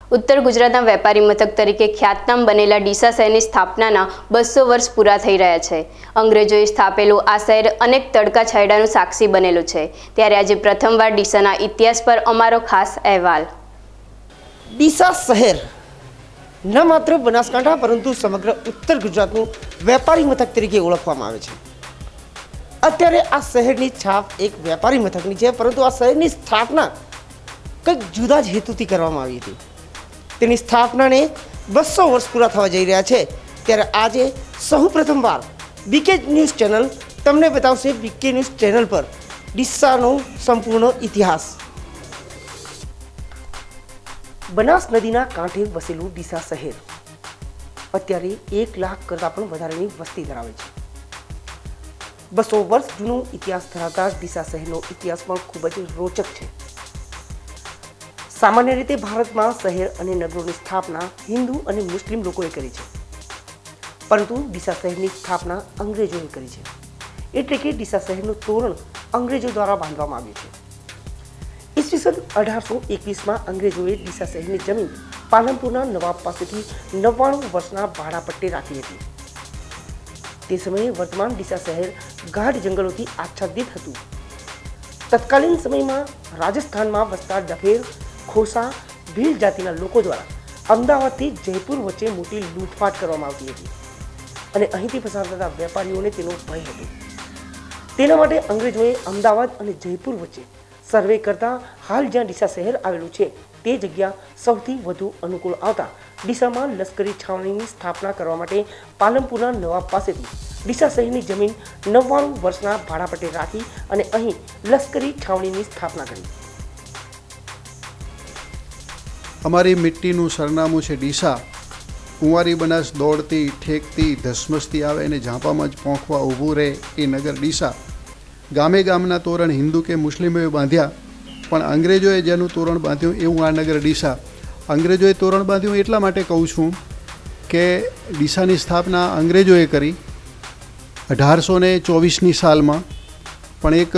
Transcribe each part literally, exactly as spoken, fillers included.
उत्तर गुजरातना वेपारी मथक तरीके ख्यातनाम बनेला डीसा शहरनी स्थापनाना बसो वर्ष पूरा थई रह्या छे। अंग्रेजोए स्थापेलुं आ शहर अनेक तड़का छायडानुं साक्षी बनेलुं छे। त्यारे आजे प्रथमवार डीसाना इतिहास पर अमारो खास अहेवाल। डीसा शहर न मात्र बनासकांठा परंतु समग्र उत्तर गुजरातनुं वेपारी मथक तरीके ओळखवामां आवे छे। अत्यारे आ शहरनी छाप एक वेपारी मथकनी छे, परंतु आ शहरनी स्थापना कंईक जुदा ज हेतुथी करवामां आवी हती। तेनी स्थापना ने बसो वर्ष पूरा थवा जई रह्या छे। त्यारे आजे सौ प्रथम बार बीके न्यूज चैनल तमने बतावशे बीके न्यूज चैनल पर डीसानो संपूर्ण इतिहास। बनास नदीना कांठे वसेलुं डीसा शहर अत्यारे एक लाख करता पण वधारेनी वस्ती धरावे छे। बसो वर्ष जूनो इतिहास धरावता डीसा शहरनो इतिहास पण खूब ज रोचक छे। सामान्य रीते भारत में शहर और नगरों की स्थापना हिंदू और मुस्लिम लोगों करी है, परंतु डीसा शहर की स्थापना अंग्रेजों करी है। एटले के डीसा शहर तोरण अंग्रेजों द्वारा बांधवामां आव्युं छे। ईस्वीसन अठार सौ एकवीस में अंग्रेजोए डीसा शहर की जमीन पालनपुरना नवाब पासेथी नव्वाणु वर्षना भाड़ा पट्टे राखी हती। ते समये वर्तमान डीसा शहर गाढ़ जंगलों थी आच्छादित हतुं। तत्कालीन समय में राजस्थान में वसता डफेर, खोसा, भील जातिना लोको द्वारा अमदावादथी जयपुर वच्चे मोटी लूंटफाट करवामां आवती हती अने અહીંથી પસાર થતા વેપારીઓને તેનો ભય હતો। તેના માટે અંગ્રેજોએ અમદાવાદ અને જયપુર વચ્ચે સર્વે કરતા હાલ જ્યાં ડીસા શહેર આવેલું છે તે જગ્યા સૌથી વધુ અનુકૂળ આવતા ડીસામાં લશ્કરી છાવણીની સ્થાપના કરવા માટે પાલનપુરના નવાબ પાસેથી ડીસા શહેરની જમીન નવ્વાણું વર્ષના ભાડાપટ્ટે રાખી અને અહીં લશ્કરી છાવણીની સ્થાપના કરી। अमारी मिट्टीनु सरनामું છે ડીસા। कुंवारी बनास दौड़ती ठेकती धसमसती आवे ने झांपामां ज पोंखवा ऊभું રહે એ नगर डीसा। गामे गामना तोरण हिंदू के मुस्लिमोए बांध्या, पण अंग्रेजोए जेनुं तोरण बांध्युं एवुं आ नगर डीसा। अंग्रेजोए तोरण बांध्युं एटला माटे कहूं छुं के डीसानी स्थापना अंग्रेजोए करी अठार सौ ने चौवीसनी सालमां। पण एक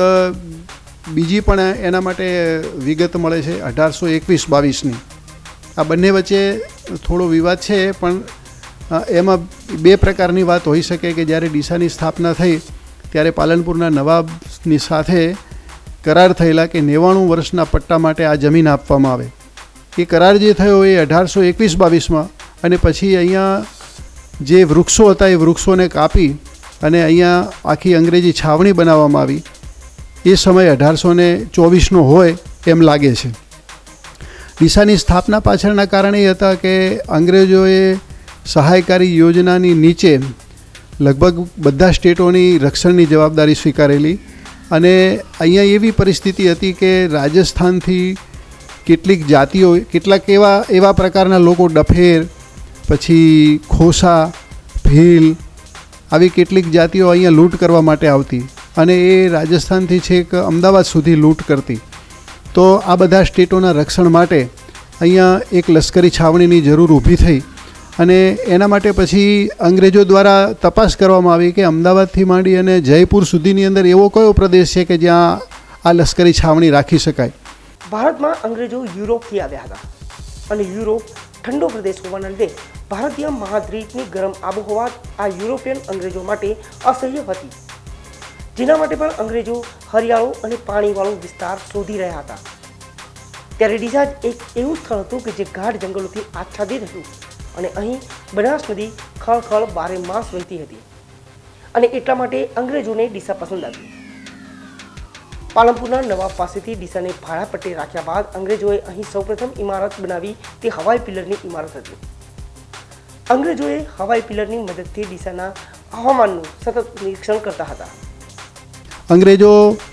बीजी पण एना माटे विगत मळे छे अठार सौ एकवीस बावीसनी। आ बंने वच्चे थोड़ो विवाद है, पण एमां बे प्रकारनी वात होई शके कि ज्यारे डीसानी स्थापना थई त्यारे पालनपुरना नवाबनी साथे करार थयेला कि नेवाणु वर्षना पट्टा माटे आ जमीन आपवामां आवे। ए करार जे थयो ए अठार सौ एकवीस बावीस में अने पछी अहींया जे वृक्षो हता ए वृक्षोने कापी अने अहींया आखी अंग्रेजी छावणी बनाववामां आवी। ए समय अठार सौ ने चौवीसनो होय एम लागे छे। डीसानी स्थापना पाछळना कारण ए हता के अंग्रेजोए सहायकारी योजनानी नीचे लगभग बधा स्टेटोनी रक्षणनी जवाबदारी स्वीकारेली अने अहींया एवी परिस्थिति हती के राजस्थानथी केटलीक जातिओ केटलाक एवा एवा प्रकारना लोको डफेर पछी खोसा भील आवी केटलीक जातिओ अहींया लूंट करवा माटे आवती अने ए राजस्थानथी छेक अमदावाद सुधी लूंट करती। तो आ बधा स्टेटोना रक्षण माटे अहींया एक लश्करी छावणीनी जरूर ऊभी थई अने एना माटे पछी अंग्रेजो द्वारा तपास करवामां आवी के अमदावादथी मांडी अने जयपुर सुधीनी अंदर एवो कयो प्रदेश छे के ज्यां आ लश्करी छावणी राखी शकाय। भारतमां अंग्रेजो युरोपथी आव्या हता अने युरोप ठंडो प्रदेश होवाना लीधे भारतीय महाद्वीपनी गरम आबोहवा आ युरोपियन अंग्रेजो माटे असह्य हती, जेना माटे पण अंग्रेजो हरियाळो अने पाणीवाळो विस्तार शोधी रह्या हता। त्यारे डीसा एक एवुं स्थळ हतुं के जे गाढ जंगलोथी आच्छादित हतुं अने અહીં બનાસ નદી ખળખળ બારે માસ વહેતી હતી અને એટલા માટે અંગ્રેજોને ડીસા પસંદ આવ્યું। પાલનપુરના નવાબ પાસેથી ડીસાને ભાડા પટ્ટે રાખ્યા બાદ અંગ્રેજોએ અહીં સૌપ્રથમ ઇમારત બનાવી તે હવાઈ પિલરની ઇમારત હતી। અંગ્રેજોએ હવાઈ પિલરની મદદથી ડીસાના હવામાનનું સતત નિરીક્ષણ કરતા હતા। अंग्रेजो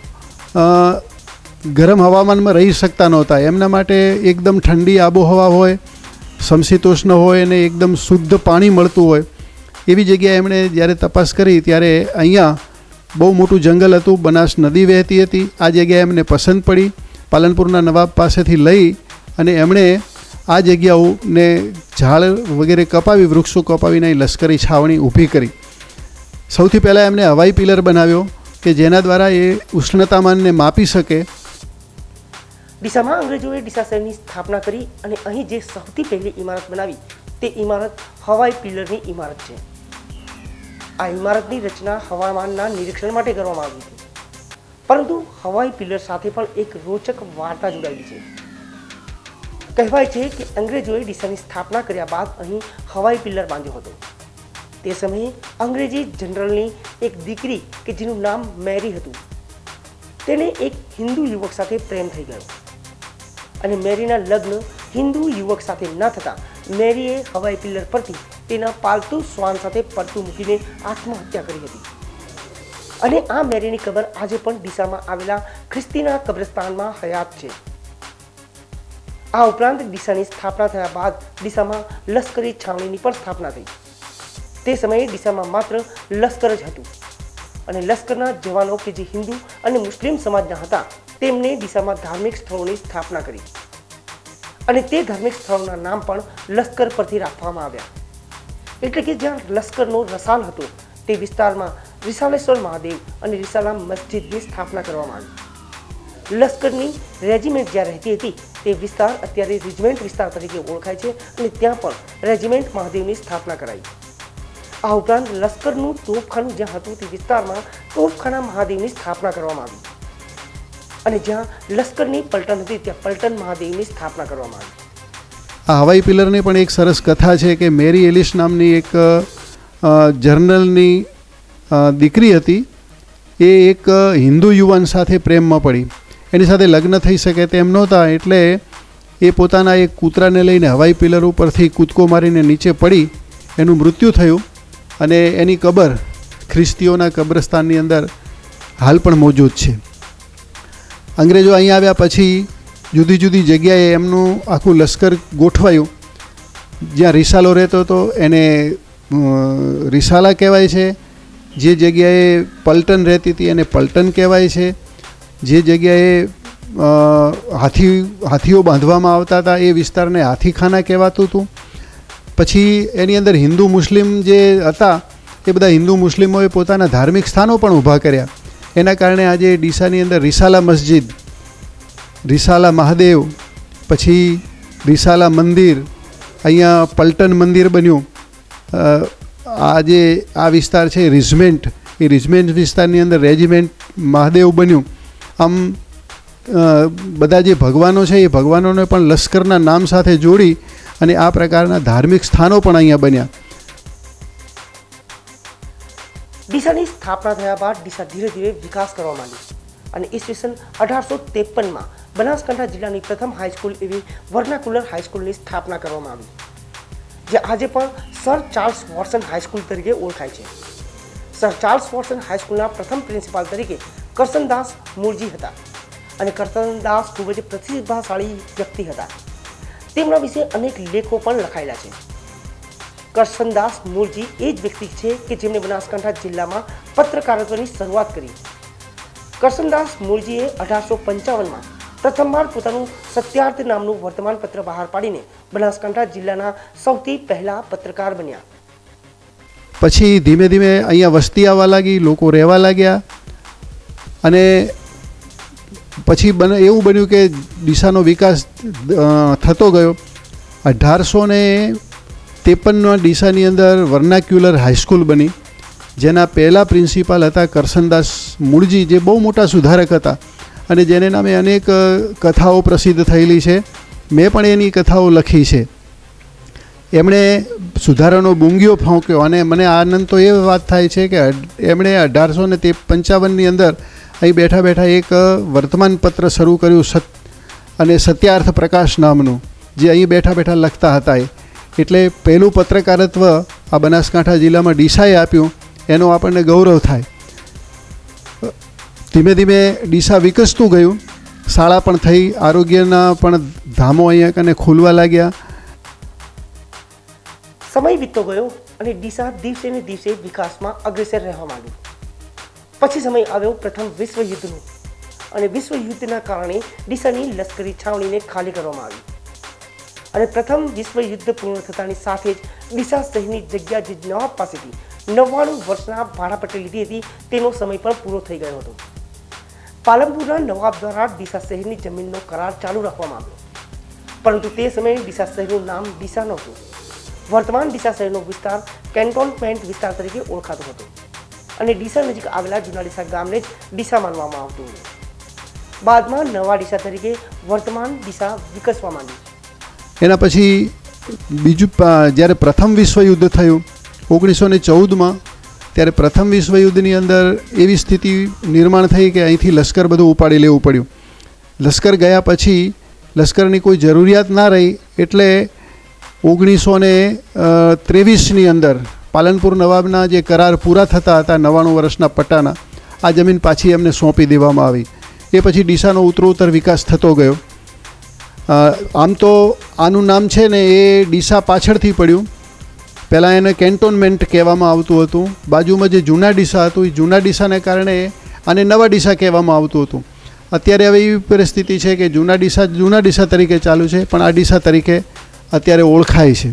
गरम हवामान में रही सकता नहोता, एमना माटे एकदम ठंडी आबोहवा होय, समशीतोष्ण होय ने एकदम शुद्ध पाणी मळतुं होय एवी जग्याए एमणे ज्यारे तपास करी त्यारे अहींया बहु मोटुं जंगल हतुं, बनास नदी वहेती हती। आ जग्याए एमने पसंद पड़ी। पालनपुरना नवाब पासेथी लई अने एमणे आ जग्याओने झाड़ वगैरे कपावी वृक्षो कपावीने लश्करी छावणी ऊभी करी। सौथी पहेला एमणे हवाई पिलर बनाव्यो કે જેના દ્વારા એ ઉષ્ણતામાનને માપી શકે ડીસામાં અંગ્રેજોએ ડીસા શહેરની સ્થાપના કરી અને અહીં જે સૌથી પહેલી ઇમારત બનાવી તે ઇમારત હવાઈ પિલરની ઇમારત છે. આ ઇમારતની રચના હવામાનના નિરીક્ષણ માટે કરવામાં આવી હતી, પરંતુ હવાઈ પિલર સાથે પણ એક રોચક વાર્તા જોડાયેલી છે. કહેવાય છે કે અંગ્રેજોએ ડીસાની સ્થાપના કર્યા બાદ અહીં હવાઈ પિલર બાંધ્યો હતો. તે સમયે અંગ્રેજી જનરલની એક દીકરી કે જેનું નામ મેરી હતું, તેને એક હિન્દુ યુવક સાથે પ્રેમ થઈ ગયો અને મેરીના લગ્ન હિન્દુ યુવક સાથે ન થતાં મેરીએ હવાઈ પિલર પરથી તેના પાલતુ શ્વાન સાથે પડતું મૂકીને આત્મહત્યા કરી હતી. અને આ મેરીની કબર આજે પણ ડીસામાં આવેલા ખ્રિસ્તીના કબ્રસ્તાનમાં હયાત છે. આ ઉપરાંત ડીસાની સ્થાપના થયા બાદ ડીસામાં લશ્કરી છાવણીની પણ સ્થાપના થઈ. તે સમયે ડીસામાં માત્ર લશ્કર જ હતું અને લશ્કરના જવાનો કે જે હિન્દુ અને મુસ્લિમ સમાજના હતા તેમને ડીસામાં ધાર્મિક સ્થળોની સ્થાપના કરી અને તે ધાર્મિક સ્થળોના નામ પણ લશ્કર પરથી રાખવામાં આવ્યા. એટલે કે જ્યાં લશ્કરનો રસાલ હતો તે વિસ્તારમાં રિસાલેશ્વર મહાદેવ અને રિસાલા મસ્જિદની સ્થાપના કરવામાં આવી. લશ્કરની રેજિમેન્ટ જ્યાં રહેતી હતી તે વિસ્તાર અત્યારે રેજિમેન્ટ વિસ્તાર તરીકે ઓળખાય છે અને ત્યાં પણ રેજિમેન્ટ મહાદેવની સ્થાપના કરાઈ. આ ઉપરાંત લશ્કરનું તોપખાનું જ્યાં હતું તે વિસ્તારમાં તોપખાના મહાદેવની સ્થાપના કરવામાં આવી અને જ્યાં લશ્કરની પલટન હતી ત્યાં પલટન મહાદેવની સ્થાપના કરવામાં આવી. આ હવાઈ પિલરની પણ એક સરસ કથા છે કે મેરી એલિસ નામની એક જર્નલની દીકરી હતી. એ એક હિન્દુ યુવાન સાથે પ્રેમમાં પડી. એની સાથે લગ્ન થઈ શકે તેમ નહોતા, એટલે એ પોતાના એક કૂતરાને લઈને હવાઈ પિલર ઉપરથી કૂદકો મારીને નીચે પડી. એનું મૃત્યુ થયું અને એની કબર ખ્રિસ્તીઓના કબ્રસ્તાનની અંદર હાલ પણ મોજૂદ છે. અંગ્રેજો અહીં આવ્યા પછી જુદી જુદી જગ્યાએ એમનું આખું લશ્કર ગોઠવાયું. જ્યાં રિસાલો રહેતો હતો એને રિસાલા કહેવાય છે, જે જગ્યાએ પલટન રહેતી હતી એને પલટન કહેવાય છે, જે જગ્યાએ હાથી હાથીઓ બાંધવામાં આવતા હતા એ વિસ્તારને હાથીખાના કહેવાતું હતું. પછી એની અંદર હિન્દુ મુસ્લિમ જે હતા એ બધા હિન્દુ મુસ્લિમોએ પોતાના ધાર્મિક સ્થાનો પણ ઊભા કર્યા. એના કારણે આજે ડીસાની અંદર રિસાલા મસ્જિદ, રિસાલા મહાદેવ, પછી રિસાલા મંદિર, અહીંયા પલટન મંદિર બન્યું. આ જે આ વિસ્તાર છે રિજમેન્ટ, એ રિજમેન્ટ વિસ્તારની અંદર રેજિમેન્ટ મહાદેવ બન્યું. આમ બધા જે ભગવાનો છે એ ભગવાનોને પણ લશ્કરના નામ સાથે જોડી અને આ પ્રકારના ધાર્મિક સ્થાનો પણ અહીંયા બન્યા. ડીસાની સ્થાપના થયા બાદ ડીસા ધીરે ધીરે વિકાસ કરવા માંડ્યું અને ઈસવીસન અઢારસો ત્રેપનમાં બનાસકાંઠા જિલ્લાની પ્રથમ હાઈસ્કૂલ એવી વર્નાકુલર હાઈસ્કૂલની સ્થાપના કરવામાં આવી, જે આજે પણ સર ચાર્લ્સ વોટસન હાઈસ્કૂલ તરીકે ઓળખાય છે. સર ચાર્લ્સ વોટસન હાઈસ્કૂલના પ્રથમ પ્રિન્સિપાલ તરીકે કરસનદાસ મૂળજી હતા અને કરસનદાસ ખૂબ જ પ્રતિભાશાળી વ્યક્તિ હતા. તેમના વિશે અનેક લેખો પણ લખાયેલા છે. કરસનદાસ મૂળજી એ જ વ્યક્તિ છે કે જેમણે બનાસકાંઠા જિલ્લામાં પત્રકારત્વની શરૂઆત કરી. કરસનદાસ મૂળજીએ અઢારસો પંચાવનમાં પ્રથમવાર પોતાનું સત્યાર્થ નામનું વર્તમાનપત્ર બહાર પાડીને બનાસકાંઠા જિલ્લાના સૌથી પહેલા પત્રકાર બન્યા. પછી ધીમે ધીમે અહીંયા વસ્તી આવવા લાગી, લોકો રહેવા લાગ્યા અને પછી બને એવું બન્યું કે ડીસાનો વિકાસ થતો ગયો. અઢારસો ને ત્રેપનમાં ડીસાની અંદર વર્નાક્યુલર હાઈસ્કૂલ બની, જેના પહેલાં પ્રિન્સિપાલ હતા કરસનદાસ મૂળજી, જે બહુ મોટા સુધારક હતા અને જેને નામે અનેક કથાઓ પ્રસિદ્ધ થયેલી છે. મેં પણ એની કથાઓ લખી છે. એમણે સુધારાનો બુંગીઓ ફોંક્યો અને મને આનંદ તો એ વાત થાય છે કે એમણે અઢારસો ને તે પંચાવનની અંદર અહીં બેઠા બેઠા એક વર્તમાનપત્ર શરૂ કર્યું સત અને સત્યાર્થ પ્રકાશ નામનું, જે અહીં બેઠા બેઠા લખતા હતા. એ એટલે પહેલું પત્રકારત્વ આ બનાસકાંઠા જિલ્લામાં ડીસાએ આપ્યું, એનો આપણને ગૌરવ થાય. ધીમે ધીમે ડીસા વિકસતું ગયું, શાળા પણ થઈ, આરોગ્યના પણ ધામો અહીંયા કને ખુલવા લાગ્યા. સમય વીતતો ગયો અને ડીસા દિવસે ને દિવસે વિકાસમાં અગ્રેસર રહેવા માંડ્યું. પછી સમય આવ્યો પ્રથમ વિશ્વ યુદ્ધનો અને વિશ્વ યુદ્ધના કારણે ડીસાની લશ્કરી છાવણીને ખાલી કરવામાં આવી અને પ્રથમ વિશ્વ યુદ્ધ પૂર્ણ થતાની સાથે જ ડીસા શહેરની જગ્યા જે નવાબ પાસેથી નવ્વાણું વર્ષના ભાડા પટ્ટે લીધી હતી તેનો સમય પણ પૂરો થઈ ગયો હતો. પાલનપુરના નવાબ દ્વારા ડીસા શહેરની જમીનનો કરાર ચાલુ રાખવામાં આવ્યો, પરંતુ તે સમયે ડીસા શહેરનું નામ ડીસા નહોતું. વર્તમાન ડીસા શહેરનો વિસ્તાર કેન્ટોનમેન્ટ વિસ્તાર તરીકે ઓળખાતો હતો અને ડીસા નજીક આવેલા જૂના ડીસા ગામને જ ડીસા માનવામાં આવતું હતું. બાદમાં નવા ડીસા તરીકે વર્તમાન ડીસા વિકસવા માંડ્યું. એના પછી બીજું જ્યારે પ્રથમ વિશ્વયુદ્ધ થયું ઓગણીસો ને ચૌદમાં, ત્યારે પ્રથમ વિશ્વયુદ્ધની અંદર એવી સ્થિતિ નિર્માણ થઈ કે અહીંથી લશ્કર બધું ઉપાડી લેવું પડ્યું. લશ્કર ગયા પછી લશ્કરની કોઈ જરૂરિયાત ના રહી એટલે ઓગણીસો ને ત્રેવીસની અંદર પાલનપુર નવાબના જે કરાર પૂરા થતા હતા નવ્વાણું વર્ષના પટ્ટાના, આ જમીન પાછી એમને સોંપી દેવામાં આવી. એ પછી ડીસાનો ઉત્તરોત્તર વિકાસ થતો ગયો. આમ તો આનું નામ છે ને એ ડીસા પાછળથી પડ્યું. પહેલાં એને કેન્ટોનમેન્ટ કહેવામાં આવતું હતું. બાજુમાં જે જૂના ડીસા હતું એ જૂના ડીસાને કારણે આને નવા ડીસા કહેવામાં આવતું હતું. અત્યારે હવે એવી પરિસ્થિતિ છે કે જૂના ડીસા જૂના ડીસા તરીકે ચાલુ છે, પણ આ ડીસા તરીકે અત્યારે ઓળખાય છે.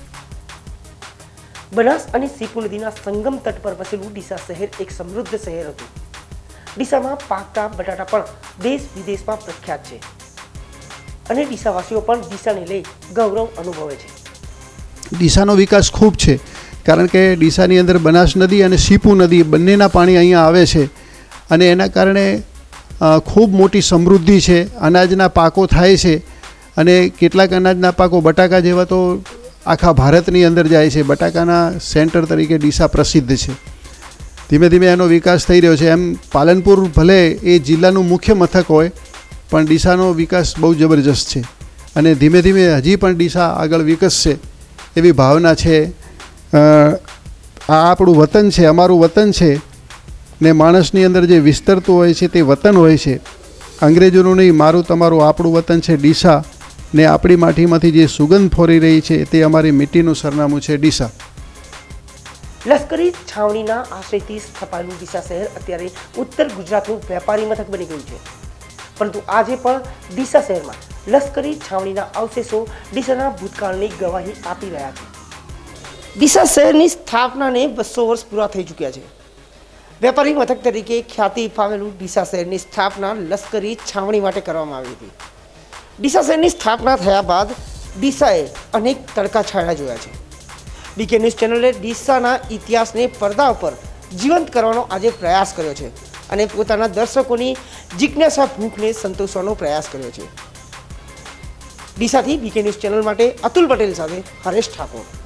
બનાસ અને સીપુ નદીના સંગમ તટ પર વસેલું ડીસા શહેર એક સમૃદ્ધ શહેર હતું. ડીસામાં પાકતા બટાટા પણ દેશ વિદેશમાં પ્રખ્યાત છે અને ડીસાવાસીઓ પણ ડીસાને લઈ ગૌરવ અનુભવે છે. ડીસાનો વિકાસ ખૂબ છે, કારણ કે ડીસાની અંદર બનાસ નદી અને સીપુ નદી બંનેના પાણી અહીંયા આવે છે અને એના કારણે ખૂબ મોટી સમૃદ્ધિ છે. અનાજના પાકો થાય છે અને કેટલાક અનાજના પાકો બટાકા જેવા તો આખા ભારતની અંદર જાય છે. બટાકાના સેન્ટર તરીકે ડીસા પ્રસિદ્ધ છે. ધીમે ધીમે એનો વિકાસ થઈ રહ્યો છે. એમ પાલનપુર ભલે એ જિલ્લાનું મુખ્ય મથક હોય, પણ ડીસાનો વિકાસ બહુ જબરજસ્ત છે અને ધીમે ધીમે હજી પણ ડીસા આગળ વિકસશે એવી ભાવના છે. આ આપણું વતન છે, અમારું વતન છે ને માણસની અંદર જે વિસ્તરતું હોય છે તે વતન હોય છે. અંગ્રેજોનું નહીં, મારું તમારું આપણું વતન છે ડીસા ને આપણી માટીમાંથી જે સુગંધ ફોરી રહી છે તે અમારી મીઠીનું સરનામું છે ડીસા. લશ્કરી છાવણીના આશ્રયથી સ્થપાયેલું ડીસા શહેર અત્યારે ઉત્તર ગુજરાતનું વેપારી મથક બની ગયું છે, પરંતુ આજે પણ ડીસા શહેરમાં લશ્કરી છાવણીના અવશેષો ડીસાના ભૂતકાળની ગવાહી આપી રહ્યા છે. ડીસા શહેરની સ્થાપનાને બસો વર્ષ પૂરા થઈ ચૂક્યા છે. વેપારી મથક તરીકે ખ્યાતિ પામેલું ડીસા શહેરની સ્થાપના લશ્કરી છાવણી માટે કરવામાં આવી હતી. ડીસા શહેરની સ્થાપના થયા બાદ ડીસાએ અનેક તડકા છાંયડા જોયા છે. ડીકે ન્યૂઝ ચેનલે ડીસાના ઇતિહાસને પડદા ઉપર જીવંત કરવાનો આજે પ્રયાસ કર્યો છે અને પોતાના દર્શકોની જિજ્ઞાસા ભૂખને સંતોષવાનો પ્રયાસ કર્યો છે. ડીસાથી ડીકે ન્યૂઝ ચેનલ માટે અતુલ પટેલ સાથે હરેશ ઠાકોર.